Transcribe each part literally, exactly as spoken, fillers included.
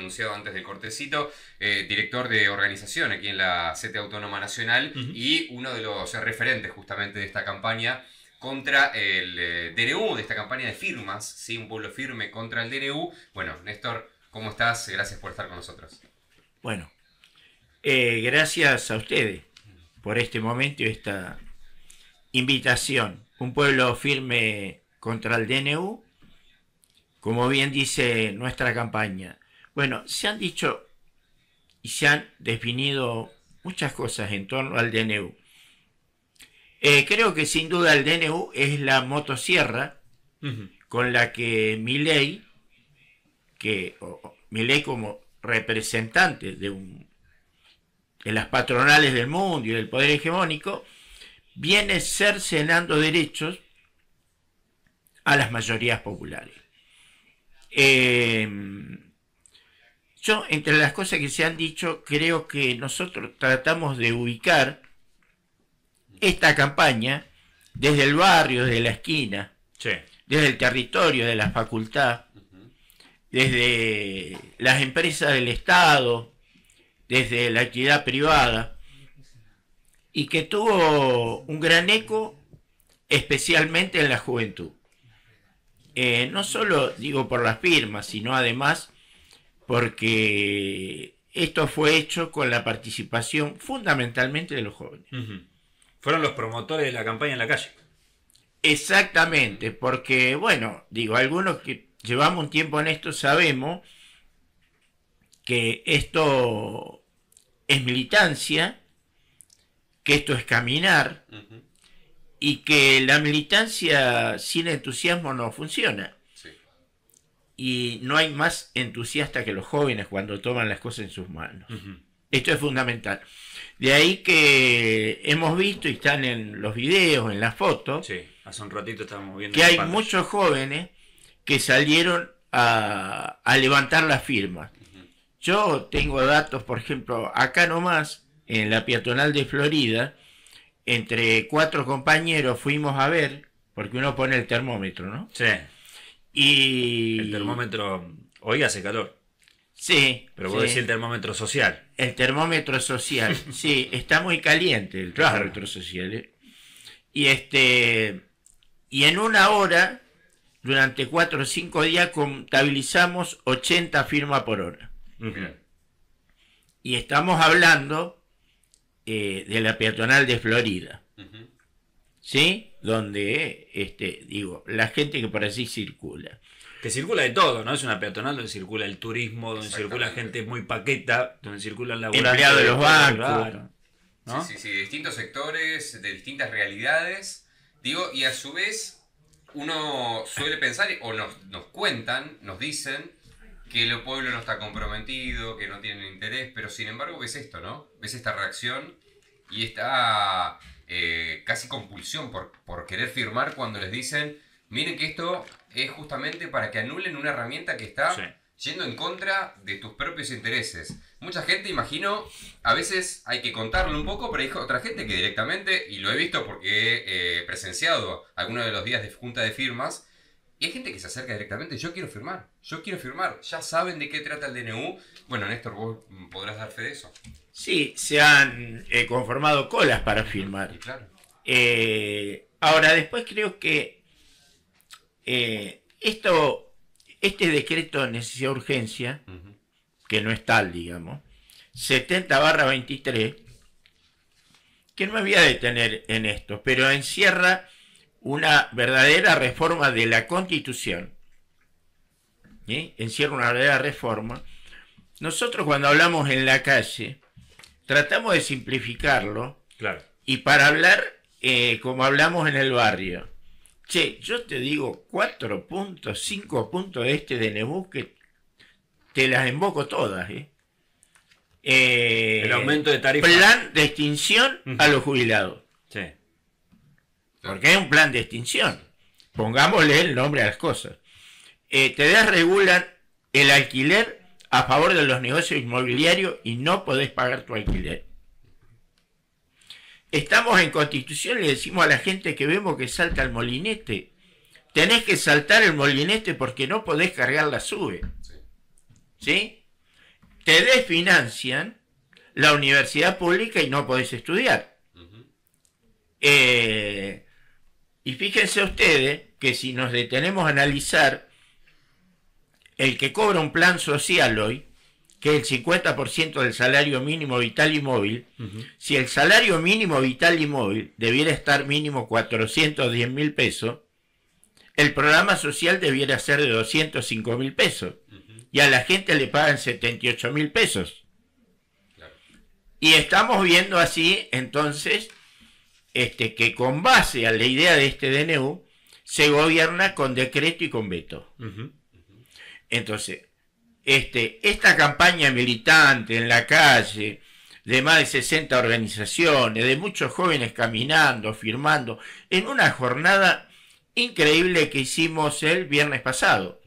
anunciado antes del cortecito, eh, director de organización aquí en la C T Autónoma Nacional uh-huh. y uno de los referentes justamente de esta campaña contra el eh, D N U, de esta campaña de firmas, ¿sí? Un pueblo firme contra el D N U. Bueno, Néstor, ¿cómo estás? Gracias por estar con nosotros. Bueno, eh, gracias a ustedes por este momento y esta invitación. Un pueblo firme contra el D N U, como bien dice nuestra campaña. Bueno, se han dicho y se han definido muchas cosas en torno al D N U. Eh, creo que sin duda el D N U es la motosierra uh-huh. con la que Milei, que o, Milei como representante de, un, de las patronales del mundo y del poder hegemónico, viene cercenando derechos a las mayorías populares. Eh, yo, entre las cosas que se han dicho, creo que nosotros tratamos de ubicar esta campaña desde el barrio, desde la esquina, sí. desde el territorio de la facultad, uh-huh. desde las empresas del Estado, desde la actividad privada, y que tuvo un gran eco especialmente en la juventud. Eh, no solo digo por las firmas, sino además porque esto fue hecho con la participación fundamentalmente de los jóvenes. Uh-huh. Fueron los promotores de la campaña en la calle. Exactamente, porque, bueno, digo, algunos que llevamos un tiempo en esto sabemos que esto es militancia, que esto es caminar, uh-huh. y que la militancia sin entusiasmo no funciona. Sí. Y no hay más entusiasta que los jóvenes cuando toman las cosas en sus manos. Uh-huh. Esto es fundamental. De ahí que hemos visto, y están en los videos, en las fotos, sí, hace un ratito estábamos viendo que hay pantalla. Muchos jóvenes que salieron a, a levantar las firmas. Uh-huh. Yo tengo datos, por ejemplo, acá nomás, en la peatonal de Florida, entre cuatro compañeros fuimos a ver, porque uno pone el termómetro, ¿no? Sí. Y... el termómetro, hoy hace calor. Sí. Pero vos sí. decís el termómetro social. El termómetro social, sí, está muy caliente el termómetro claro. social. ¿eh? Y este y en una hora, durante cuatro o cinco días, contabilizamos ochenta firmas por hora. Uh-huh. Y estamos hablando eh, de la peatonal de Florida. Uh-huh. ¿Sí? Donde, este, digo, la gente que por así circula. Que circula de todo, ¿no? Es una peatonal donde circula el turismo, donde circula gente muy paqueta, donde circulan laburantes. Empleados de los bancos. Claro, ¿no? Sí, sí, sí, de distintos sectores, de distintas realidades. Digo, y a su vez, uno suele pensar, o nos, nos cuentan, nos dicen, que el pueblo no está comprometido, que no tienen interés, pero sin embargo ves esto, ¿no? Ves esta reacción y esta eh, casi compulsión por, por querer firmar cuando les dicen, miren que esto es justamente para que anulen una herramienta que está sí. yendo en contra de tus propios intereses. Mucha gente, imagino, a veces hay que contarlo un poco, pero hay otra gente que directamente, y lo he visto porque he eh, presenciado algunos de los días de junta de firmas, y hay gente que se acerca directamente, yo quiero firmar, yo quiero firmar, ya saben de qué trata el D N U. Bueno, Néstor, vos podrás dar fe de eso. Sí, se han eh, conformado colas para firmar. Y claro. Eh, ahora, después creo que eh, esto, este decreto de necesidad de urgencia, uh-huh. que no es tal, digamos, setenta barra veintitrés, que no me voy a detener en esto, pero encierra una verdadera reforma de la Constitución. ¿Sí? Encierra una verdadera reforma. Nosotros cuando hablamos en la calle, tratamos de simplificarlo. Claro. Y para hablar eh, como hablamos en el barrio. Che, yo te digo cuatro puntos, cinco puntos de este D N U que te las invoco todas. ¿eh? Eh, el aumento de tarifas. Plan de extinción uh-huh. a los jubilados. Sí. Porque es un plan de extinción. Pongámosle el nombre a las cosas. Eh, te desregulan el alquiler a favor de los negocios inmobiliarios y no podés pagar tu alquiler. Estamos en Constitución y le decimos a la gente que vemos que salta el molinete. Tenés que saltar el molinete porque no podés cargar la sube. ¿Sí? te desfinancian la universidad pública y no podés estudiar. Uh-huh. eh, y fíjense ustedes que si nos detenemos a analizar, el que cobra un plan social hoy, que es el cincuenta por ciento del salario mínimo vital y móvil, uh-huh. si el salario mínimo vital y móvil debiera estar mínimo cuatrocientos diez mil pesos, el programa social debiera ser de doscientos cinco mil pesos, uh-huh. y a la gente le pagan setenta y ocho mil pesos. Claro. Y estamos viendo así, entonces, este, que con base a la idea de este D N U, se gobierna con decreto y con veto. Uh-huh. Entonces, Este, esta campaña militante en la calle, de más de sesenta organizaciones, de muchos jóvenes caminando, firmando, en una jornada increíble que hicimos el viernes pasado,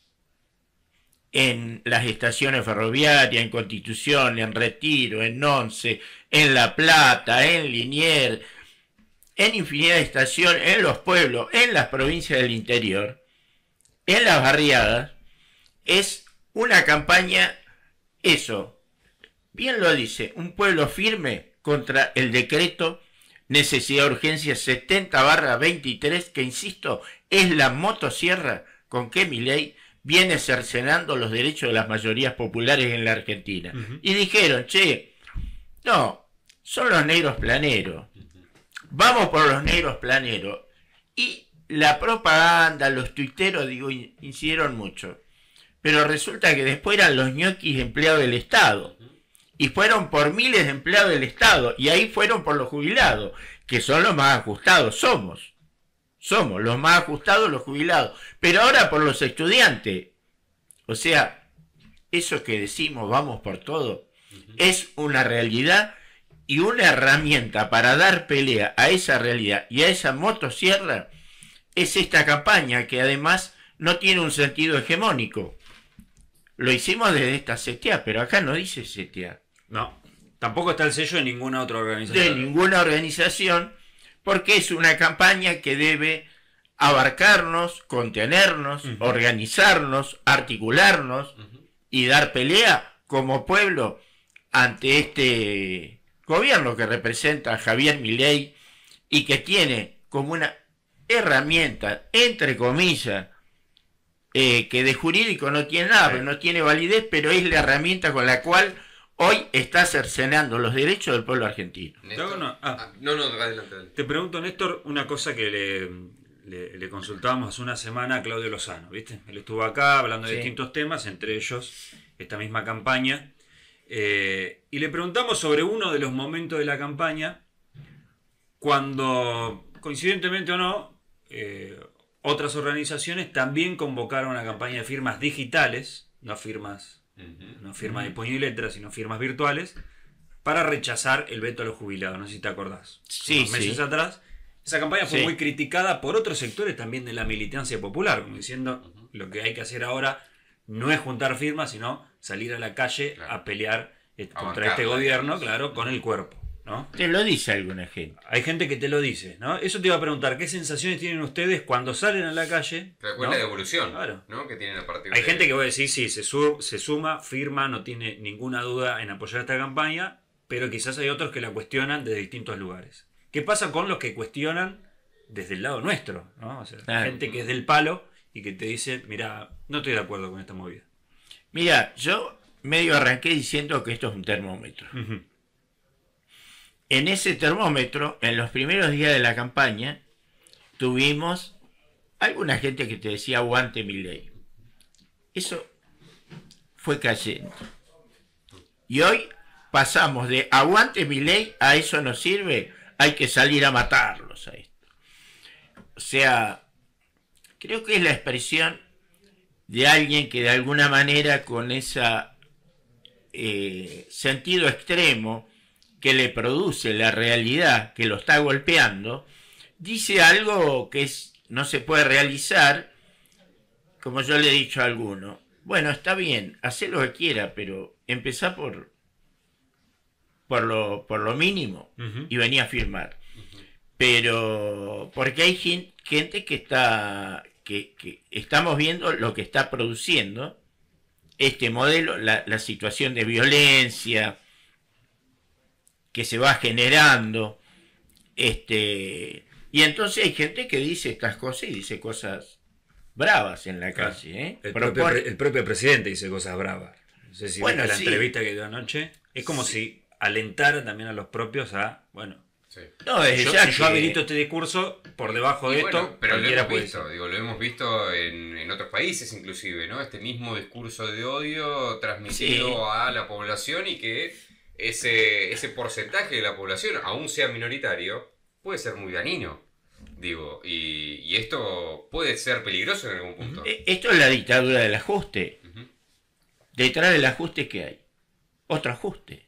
en las estaciones ferroviarias, en Constitución, en Retiro, en Once, en La Plata, en Liniers, en infinidad de estaciones, en los pueblos, en las provincias del interior, en las barriadas, es una campaña, eso, bien lo dice, un pueblo firme contra el decreto necesidad de urgencia setenta barra veintitrés, que insisto, es la motosierra con que Milei viene cercenando los derechos de las mayorías populares en la Argentina. Uh-huh. Y dijeron, che, no, son los negros planeros, vamos por los negros planeros. Y la propaganda, los tuiteros, digo, incidieron mucho. Pero resulta que después eran los ñoquis empleados del Estado. Y fueron por miles de empleados del Estado. Y ahí fueron por los jubilados, que son los más ajustados. Somos. Somos los más ajustados los jubilados. Pero ahora por los estudiantes. O sea, eso que decimos, vamos por todo, es una realidad y una herramienta para dar pelea a esa realidad y a esa motosierra. Es esta campaña que además no tiene un sentido hegemónico. Lo hicimos desde esta C T A, pero acá no dice C T A. No, tampoco está el sello de ninguna otra organización. De ninguna organización, porque es una campaña que debe abarcarnos, contenernos, uh-huh. organizarnos, articularnos uh-huh. y dar pelea como pueblo ante este gobierno que representa a Javier Milei y que tiene como una herramienta, entre comillas, Eh, que de jurídico no tiene nada, sí. no tiene validez, pero es la herramienta con la cual hoy está cercenando los derechos del pueblo argentino. Néstor, no, ah, ah, no, no, adelante, adelante. Te pregunto, Néstor, una cosa que le, le, le consultábamos hace una semana a Claudio Lozano, ¿viste? Él estuvo acá hablando de sí. distintos temas, entre ellos esta misma campaña, eh, y le preguntamos sobre uno de los momentos de la campaña, cuando, coincidentemente o no, eh, otras organizaciones también convocaron una campaña de firmas digitales, no firmas, uh-huh. no firmas uh-huh. de puño y letra, sino firmas virtuales, para rechazar el veto a los jubilados. No sé si te acordás. Sí, Unos meses sí. atrás. Esa campaña fue sí. muy criticada por otros sectores también de la militancia popular, como diciendo uh-huh. lo que hay que hacer ahora no es juntar firmas, sino salir a la calle claro. a pelear eh, contra este gobierno, claro, con el cuerpo. ¿No? Te lo dice alguna gente. Hay gente que te lo dice, ¿no? Eso te iba a preguntar, ¿qué sensaciones tienen ustedes cuando salen a la calle? Pero ¿cuál ¿no? es la devolución? Claro. ¿No? Que tienen a partir Hay de... gente que va a decir, sí, se, su se suma, firma, no tiene ninguna duda en apoyar esta campaña, pero quizás hay otros que la cuestionan desde distintos lugares. ¿Qué pasa con los que cuestionan desde el lado nuestro? ¿No? O sea, claro. gente que es del palo y que te dice, mira, no estoy de acuerdo con esta movida. Mira, yo medio arranqué diciendo que esto es un termómetro. Uh-huh. En ese termómetro, en los primeros días de la campaña, tuvimos alguna gente que te decía aguante Milei. Eso fue cayendo. Y hoy pasamos de aguante Milei a eso no sirve, hay que salir a matarlos a esto. O sea, creo que es la expresión de alguien que de alguna manera con ese eh, sentido extremo que le produce la realidad que lo está golpeando, dice algo que es, no se puede realizar, como yo le he dicho a alguno. Bueno, está bien, hacé lo que quiera, pero empezá por, por, lo, por lo mínimo uh-huh. y vení a firmar. Uh-huh. Pero, porque hay gente que está, que, que estamos viendo lo que está produciendo este modelo, la, la situación de violencia que se va generando, este, y entonces hay gente que dice estas cosas y dice cosas bravas en la Claro. calle. ¿eh? El, Propone- propio, pre- el propio presidente dice cosas bravas. No sé si Bueno, viste la sí. entrevista que dio anoche. Es como Sí. si alentara también a los propios a, bueno, Sí. No, si desde yo, ya si yo que- habilito este discurso, por debajo Y de bueno, esto, pero lo cualquiera hemos puede visto, decir. digo, lo hemos visto en, en otros países inclusive, ¿no? Este mismo discurso de odio transmitido Sí. a la población y que ese, ese porcentaje de la población, aún sea minoritario, puede ser muy dañino, digo, y, y esto puede ser peligroso en algún punto. Eh, Esto es la dictadura del ajuste. Ujú. Detrás del ajuste, ¿qué hay? Otro ajuste.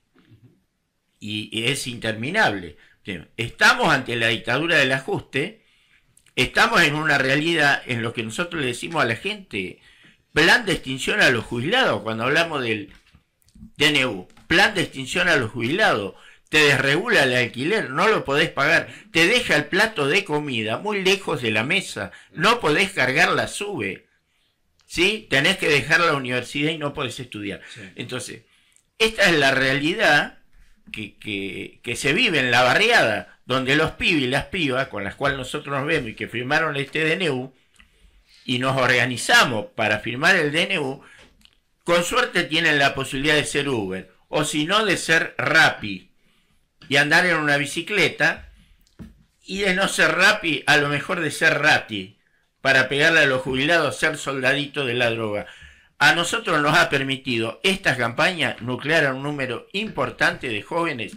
Y, y es interminable. Estamos ante la dictadura del ajuste, estamos en una realidad en lo que nosotros le decimos a la gente, plan de extinción a los jubilados, cuando hablamos del D N U, plan de extinción a los jubilados, te desregula el alquiler, no lo podés pagar, te deja el plato de comida muy lejos de la mesa, no podés cargar la sube, ¿sí? Tenés que dejar la universidad y no podés estudiar. Sí. Entonces, esta es la realidad que, que, que se vive en la barriada, donde los pibes y las pibas, con las cuales nosotros nos vemos y que firmaron este D N U, y nos organizamos para firmar el D N U, con suerte tienen la posibilidad de ser Uber, o si no de ser Rappi, y andar en una bicicleta, y de no ser Rappi, a lo mejor de ser Rati, para pegarle a los jubilados, ser soldadito de la droga. A nosotros nos ha permitido esta campaña nuclear a un número importante de jóvenes,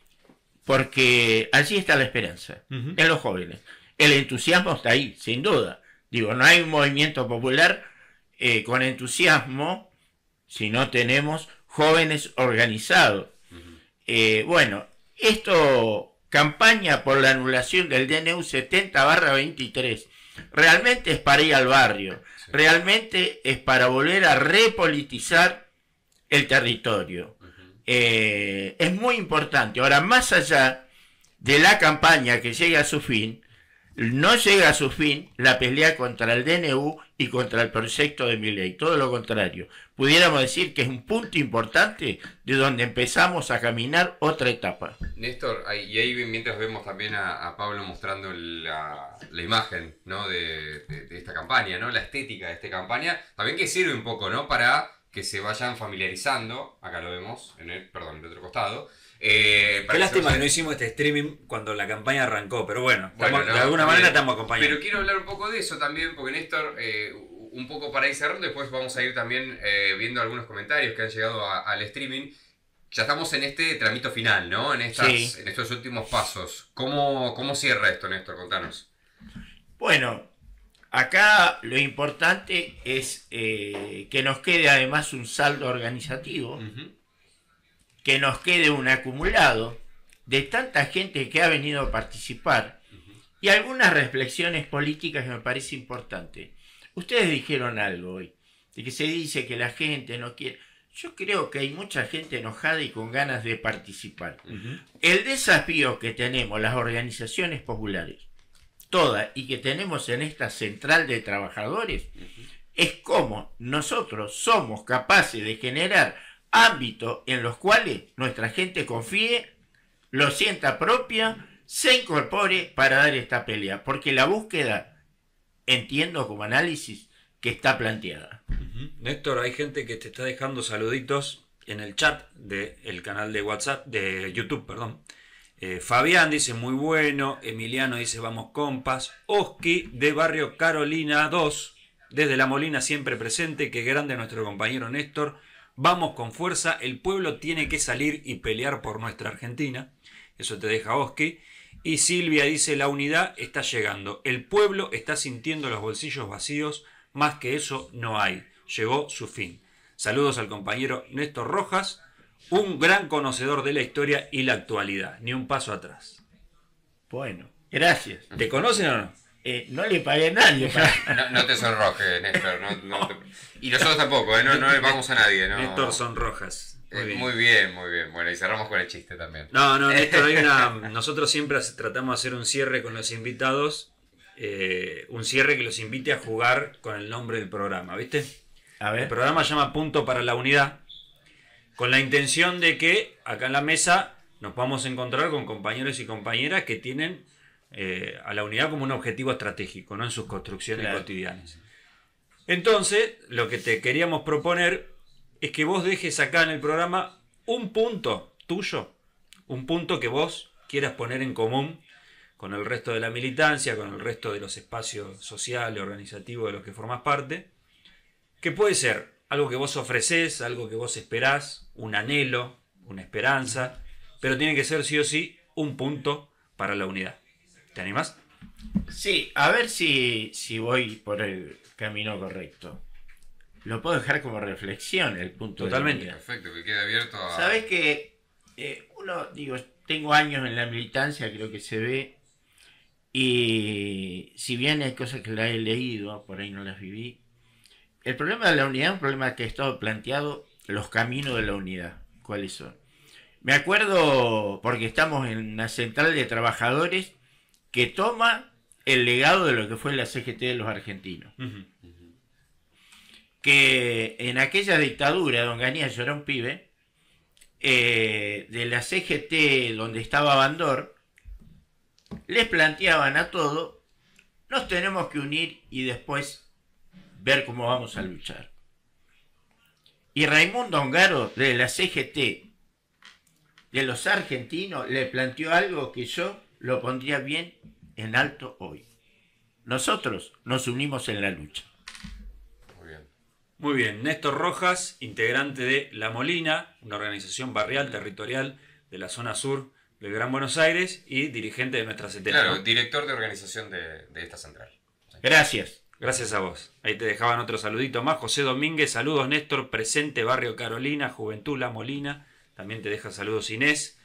porque allí está la esperanza, Ujú. en los jóvenes. El entusiasmo está ahí, sin duda. Digo, no hay un movimiento popular eh, con entusiasmo si no tenemos jóvenes organizados. Eh, bueno, esto, campaña por la anulación del D N U setenta barra veintitrés, realmente es para ir al barrio, Sí. realmente es para volver a repolitizar el territorio. Ujú. Eh, es muy importante. Ahora, más allá de la campaña que llega a su fin, no llega a su fin la pelea contra el D N U y contra el proyecto de Milei. Todo lo contrario. Pudiéramos decir que es un punto importante de donde empezamos a caminar otra etapa. Néstor, ahí- y ahí mientras vemos también a, a Pablo mostrando la, la imagen, ¿no? de, de- de esta campaña, ¿no? La estética de esta campaña, también que sirve un poco, ¿no? Para que se vayan familiarizando, acá lo vemos, en el, perdón, en el otro costado. Eh, para Qué que se lástima que vayan- no hicimos este streaming cuando la campaña arrancó, pero bueno, Bueno, estamos- no, de alguna también. manera estamos acompañando. Pero quiero hablar un poco de eso también, porque Néstor, eh, un poco para ir cerrando, después vamos a ir también eh, viendo algunos comentarios que han llegado a- al streaming. Ya estamos en este tramito final, ¿no? En, estas, Sí. en estos últimos pasos. ¿Cómo, ¿Cómo cierra esto, Néstor? Contanos. Bueno, acá lo importante es eh, que nos quede además un saldo organizativo, Ujú. que nos quede un acumulado de tanta gente que ha venido a participar y algunas reflexiones políticas que me parece importante. Ustedes dijeron algo hoy, de que se dice que la gente no quiere. Yo creo que hay mucha gente enojada y con ganas de participar. Ujú. El desafío que tenemos las organizaciones populares, todas, y que tenemos en esta central de trabajadores, es cómo nosotros somos capaces de generar ámbitos en los cuales nuestra gente confíe, lo sienta propia, se incorpore para dar esta pelea. Porque la búsqueda, entiendo como análisis, que está planteada. Ujú. Néstor, hay gente que te está dejando saluditos en el chat del canal de WhatsApp, de YouTube, perdón. Eh, Fabián dice muy bueno, Emiliano dice vamos compas, Oski de Barrio Carolina dos, desde La Molina siempre presente, qué grande nuestro compañero Néstor, vamos con fuerza, el pueblo tiene que salir y pelear por nuestra Argentina, eso te deja Oski. Y Silvia dice la unidad está llegando, el pueblo está sintiendo los bolsillos vacíos, más que eso no hay, llegó su fin. Saludos al compañero Néstor Rojas, un gran conocedor de la historia y la actualidad, ni un paso atrás. Bueno, gracias. ¿Te conocen o no? Eh, no le pagué a nadie. para- No, no te sonrojes, Néstor. No, no te- Y nosotros tampoco, ¿eh? no, no le vamos a nadie. No. Néstor Sonrojas. Muy Eh, bien. Muy bien, muy bien. Bueno, y cerramos con el chiste también. No, no, Néstor, hay una... nosotros siempre hace- tratamos de hacer un cierre con los invitados, eh, un cierre que los invite a jugar con el nombre del programa, ¿viste? A ver. El programa se llama Punto para la Unidad, con la intención de que acá en la mesa nos podamos encontrar con compañeros y compañeras que tienen eh, a la unidad como un objetivo estratégico, no en sus construcciones Claro. cotidianas. Entonces, lo que te queríamos proponer es que vos dejes acá en el programa un punto tuyo, un punto que vos quieras poner en común con el resto de la militancia, con el resto de los espacios sociales, organizativos de los que formás parte, que puede ser algo que vos ofrecés, algo que vos esperás, un anhelo, una esperanza, pero tiene que ser sí o sí un punto para la unidad. ¿Te animás? Sí, a ver si, si voy por el camino correcto. Lo puedo dejar como reflexión el punto. Totalmente. De unidad. Perfecto, que quede abierto a... Sabes que eh, uno, digo, tengo años en la militancia, creo que se ve, y si bien hay cosas que las he leído, por ahí no las viví, el problema de la unidad es un problema que ha estado planteado, los caminos de la unidad, ¿cuáles son? Me acuerdo, porque estamos en una central de trabajadores que toma el legado de lo que fue la C G T de los argentinos. Uh-huh. Que en aquella dictadura, don Ganías yo era un pibe, eh, de la C G T donde estaba Bandor, les planteaban a todo, nos tenemos que unir y después ver cómo vamos a luchar. Y Raimundo Ongaro, de la C G T de los argentinos, le planteó algo que yo lo pondría bien en alto hoy. Nosotros nos unimos en la lucha. Muy bien. Muy bien, Néstor Rojas, integrante de La Molina, una organización barrial territorial de la zona sur del Gran Buenos Aires y dirigente de nuestra setenta. Claro, director de organización de, de esta central. Gracias. Gracias a vos. Ahí te dejaban otro saludito más. José Domínguez, saludos Néstor, presente Barrio Carolina, Juventud La Molina. También te deja saludos Inés.